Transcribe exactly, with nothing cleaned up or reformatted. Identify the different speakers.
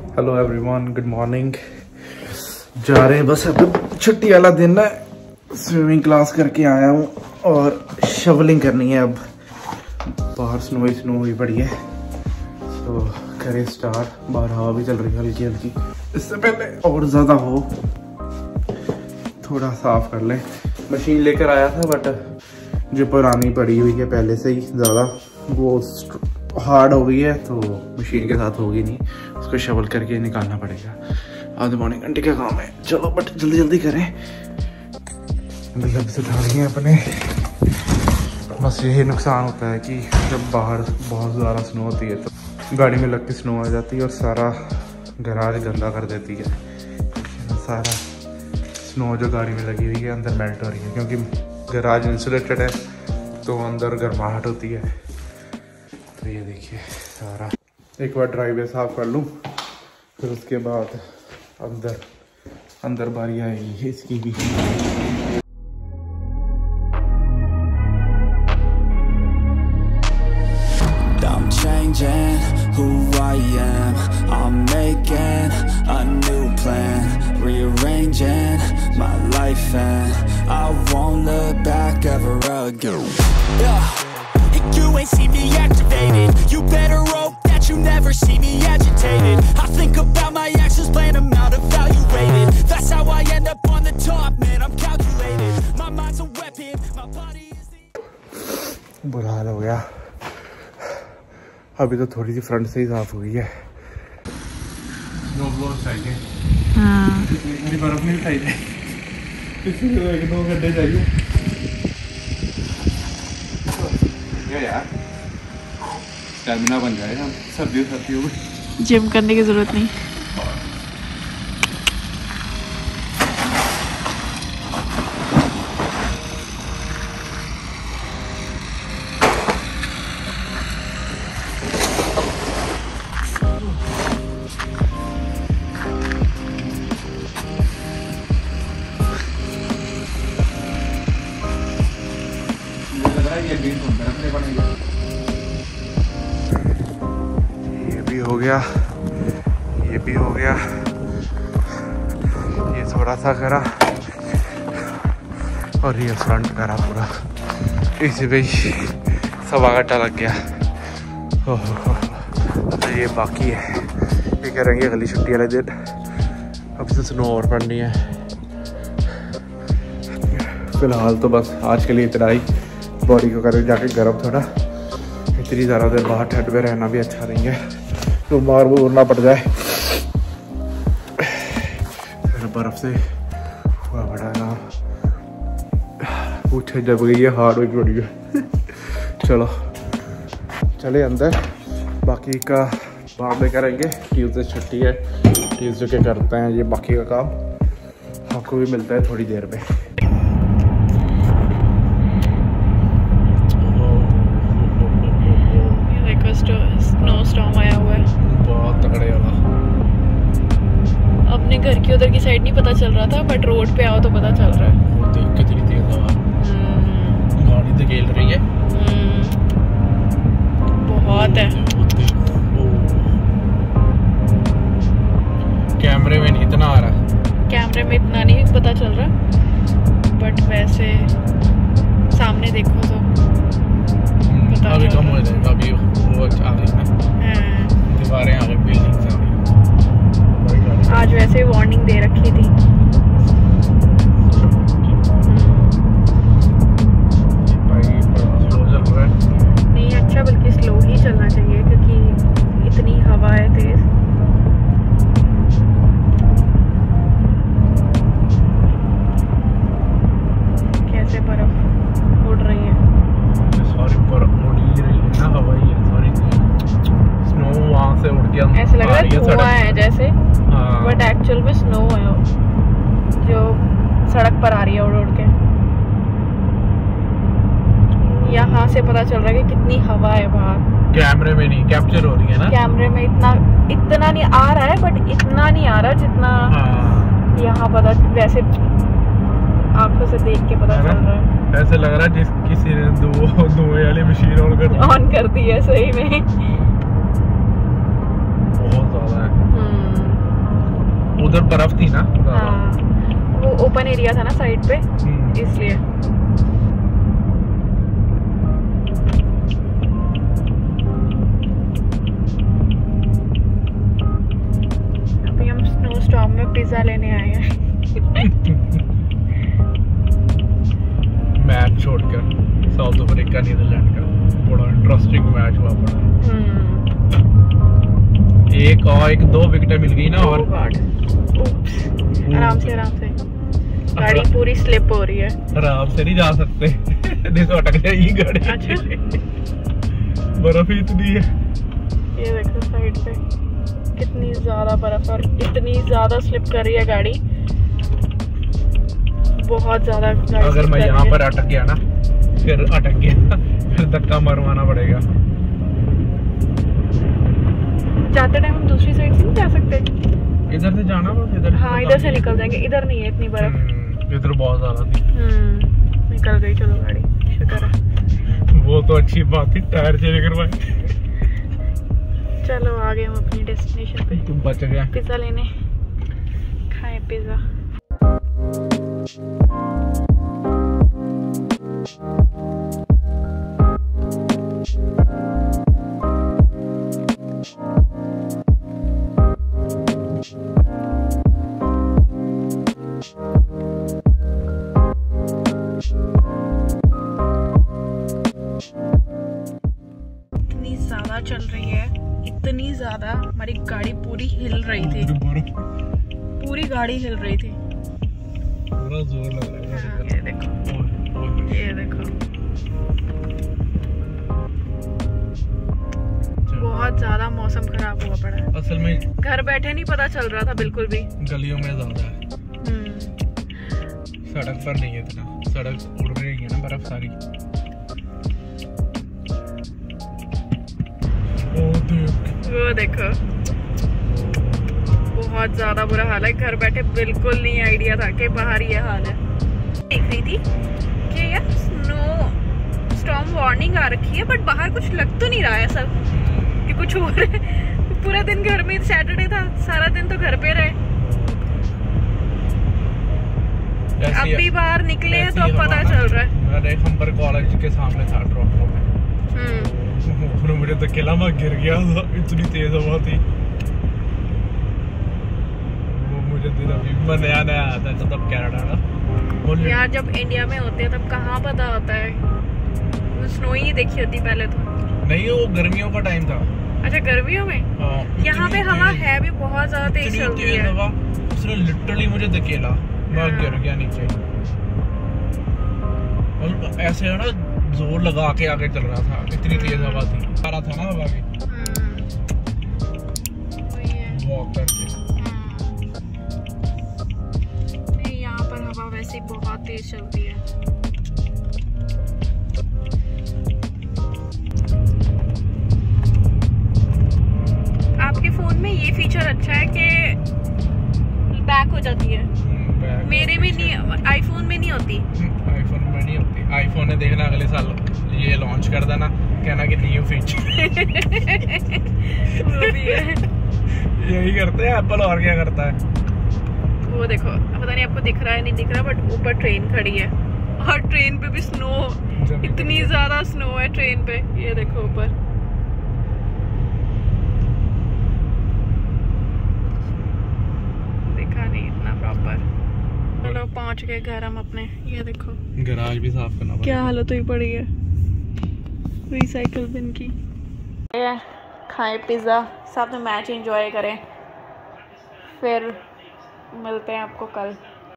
Speaker 1: Hello everyone, good morning. जा रहे हैं बस, अब छुट्टी वाला दिन है। स्विमिंग क्लास करके आया हूँ और शवलिंग करनी है। अब बाहर स्नो ही स्नो हुई पड़ी है, तो करें स्टार्ट। बाहर हवा भी चल रही है हल्की हल्की। इससे पहले और ज़्यादा हो थोड़ा साफ कर लें। मशीन लेकर आया था बट जो पुरानी पड़ी हुई है पहले से ही ज़्यादा, वो हार्ड हो गई है, तो मशीन के साथ होगी नहीं। उसको शवल करके निकालना पड़ेगा। आधे पौने घंटे का काम है। चलो बट जल्दी जल्दी करें। ग्लव्स उठा लिए अपने। बस यही नुकसान होता है कि जब बाहर बहुत ज़्यादा स्नो होती है तो गाड़ी में लग के स्नो आ जाती है और सारा गराज गंदा कर देती है। सारा स्नो जो गाड़ी में लगी हुई है अंदर मेल्ट हो रही है, क्योंकि गराज इंसुलेटेड है तो अंदर गर्माहट होती है। तो ये देखिए सारा, एक बार ड्राइवे साफ कर लूँ फिर उसके बाद अंदर अंदर बारी आएगी इसकी भी।
Speaker 2: I'm changing who I am. I'm making a new plan, rearranging my life, and I won't look back ever again. Yeah. You ain't see me activated. You better hope that you never see me agitated. I think about my actions, plan them out, evaluated. That's how I end up on the top, man. I'm calculated. My mind's a weapon, my body is the...
Speaker 1: बुरा हाल हो गया। अभी तो थोड़ी सी front से ही साफ हुई है। स्नो ब्लोअर चाहिए। हाँ। मेरी बर्फ नहीं चाहिए। इसलिए एक दो घंटे चाहिए। क्या यार, स्टैमिना बन जाएगा सर्दियों सर्दियों में।
Speaker 3: जिम करने की जरूरत नहीं।
Speaker 1: ये भी हो गया, ये भी हो गया, ये थोड़ा सा करा और ये फ्रंट करा पूरा। इसी पे सवा घंटा लग गया। ओह, तो ये बाकी है, ये करेंगे अगली छुट्टी वाले दिन। अब से स्नो और पड़नी है। फिलहाल तो बस आज के लिए इतना ही। बॉडी को करें जाके गर्म थोड़ा। इतनी ज़्यादा देर बाहर ठंड में रहना भी अच्छा नहीं है, तो बाहर वो उड़ना पड़ जाए। फिर बर्फ़ से हुआ बड़ा ना पूछे जब गई है, हार्ड हुई पड़ी है। चलो चले अंदर, बाकी का बाद में करेंगे। ट्यूसडे छुट्टी है, ट्यूसडे के करते हैं ये बाकी का काम। आपको भी मिलता है थोड़ी देर में।
Speaker 3: स्नो स्टॉर्म आया हुआ है
Speaker 1: बहुत तगड़े वाला।
Speaker 3: अपने घर की उधर की साइड नहीं पता चल रहा था, बट रोड पे आओ तो पता चल रहा है।
Speaker 1: वो देख कितनी तेज हवा, गाड़ी तो खेल रही है।
Speaker 3: बहुत है।
Speaker 1: कैमरे में नहीं इतना आ रहा।
Speaker 3: कैमरे में इतना नहीं पता चल रहा, बट वैसे सामने देखो तो पता
Speaker 1: अभी
Speaker 3: चल
Speaker 1: कम हो जाएगा। अभी वो आ रही है, दीवारें आ गई, बिल्डिंग्स आ गई।
Speaker 3: आज वैसे वार्निंग दे रखी थी। नहीं अच्छा, बल्कि स्लो ही चलना चाहिए क्योंकि इतनी हवा है तेज। कैसे बर्फ उड़ रही है।
Speaker 1: सॉरी, बर्फ उड़ ही रही है ना, हवा ही है। सॉरी, स्नो वहाँ से उड़ के
Speaker 3: ऐसे लग रहा है धुआं है जैसे, बट एक्चुअल में स्नो है जो सड़क पर आ रही है उड़ उड़ के। यहाँ से पता चल रहा है कि कितनी हवा है बाहर।
Speaker 1: कैमरे में नहीं कैप्चर हो रही है ना।
Speaker 3: कैमरे में इतना इतना नहीं आ रहा है, बट इतना नहीं आ रहा जितना यहाँ पता वैसे आंखों से देख के पता चल रहा है।
Speaker 1: ऐसे लग रहा है जिस किसी ने धुएं वाली मशीन ऑन कर
Speaker 3: ऑन कर दी है सही में।
Speaker 1: बहुत ज्यादा है। उधर बर्फ थी ना।
Speaker 3: हाँ, वो ओपन एरिया था ना साइड पे, इसलिए। अभी हम स्नो स्टॉर्म में पिज्जा लेने आए हैं।
Speaker 1: मैच छोड़कर साउथ अफ्रीका नीदरलैंड का बड़ा इंटरेस्टिंग मैच हुआ पड़ा। एक और एक दो विकेटें मिल गई ना। और
Speaker 3: आराम से आराम से गाड़ी पूरी स्लिप हो रही है।
Speaker 1: आराम से नहीं जा सकते नहीं तो अटक जाएगी गाड़ी।
Speaker 3: अच्छा।
Speaker 1: बर्फ ही इतनी है।
Speaker 3: ये देखो साइड पे कितनी ज्यादा बर्फ और इतनी ज्यादा स्लिप कर रही है गाड़ी, बहुत ज्यादा।
Speaker 1: अगर मैं यहाँ पर अटक गया ना, फिर अटक गया फिर धक्का मरवाना पड़ेगा।
Speaker 3: जाते टाइम हम दूसरी साइड से नहीं जा सकते?
Speaker 1: इधर से जाना बस, इधर।
Speaker 3: हाँ, इधर से निकल जाएंगे। इधर नहीं है इतनी बर्फ,
Speaker 1: इधर बहुत ज्यादा थी।
Speaker 3: हम्म निकल गई। चलो गाड़ी, शुक्र है।
Speaker 1: वो तो अच्छी बात थी, टायर चेंज करवाए।
Speaker 3: चलो आ गए हम अपनी डेस्टिनेशन पे।
Speaker 1: तुम बच गए।
Speaker 3: पिज्जा लेने, खाएं पिज्जा। इतनी ज्यादा चल रही है, इतनी ज्यादा, हमारी गाड़ी पूरी हिल रही थी, पूरी गाड़ी हिल रही थी।
Speaker 1: पूरा जोर लग रहा है।
Speaker 3: हाँ, ये देखो, ये देखो, बहुत ज्यादा मौसम खराब हुआ पड़ा है।
Speaker 1: असल में
Speaker 3: घर बैठे नहीं पता चल रहा था बिल्कुल भी।
Speaker 1: गलियों में ज्यादा है, सड़क पर नहीं है इतना। सड़क उड़ रही है ना बर्फ सारी।
Speaker 3: वो देखो, बहुत ज्यादा बुरा हाल है। घर बैठे बिल्कुल नहीं आइडिया था कि बाहर ये हाल है। देख रही थी कि यार स्नो स्टॉर्म वार्निंग आ रखी है, बट बाहर कुछ लग तो नहीं रहा है ऐसा कि कुछ हो रहा है। पूरा दिन घर में, सैटरडे था, सारा दिन तो घर पे रहे। अब भी बाहर निकले हैं तो अब पता चल रहा है।
Speaker 1: अरे हम्बर कॉलेज के सामने था ड्रॉप में, मुझे धकेला, मैं गिर गया था, इतनी तेज हवा थी। वो मुझे दिन अभी मैं नया नया आया था तब कनाडा ना।
Speaker 3: यार जब इंडिया में होते हैं तब कहाँ पता होता है। स्नो ही नहीं देखी होती पहले तो।
Speaker 1: नहीं, वो गर्मियों का टाइम था।
Speaker 3: अच्छा, गर्मियों में? यहाँ पे हवा है भी बहुत ज्यादा तेज चलती है।
Speaker 1: उसने लिटरली मुझे धकेला, मैं गिर गया नीचे। और ऐसे है ना, जोर लगा के आगे चल रहा था, इतनी तेज हवा थी। आ रहा था ना हवा की, वॉक करके।
Speaker 3: नहीं, यहाँ पर हवा वैसे बहुत तेज चलती है। आपके फोन में ये फीचर अच्छा है कि बैक हो जाती है। मेरे में नहीं, आईफोन में नहीं होती।
Speaker 1: आईफोन में नहीं होती। आईफोन ने देखना अगले साल ये लॉन्च कर देना, कहना कि न्यू फीचर। वो भी है, यही करते हैं एप्पल। और क्या करता है?
Speaker 3: वो देखो, पता नहीं आपको दिख रहा है नहीं दिख रहा, बट ऊपर ट्रेन खड़ी है और ट्रेन पे भी स्नो, इतनी ज्यादा स्नो है ट्रेन पे। ये देखो ऊपर, दिखा नहीं इतना प्रॉपर। चलो पहुंच गए घर हम अपने। ये देखो,
Speaker 1: गैराज भी साफ करना पड़ा।
Speaker 3: क्या हालत हुई पड़ी है रिसाइकल बिन की। खाएं पिज्ज़ा, साथ में मैच एंजॉय करें, फिर मिलते हैं आपको कल।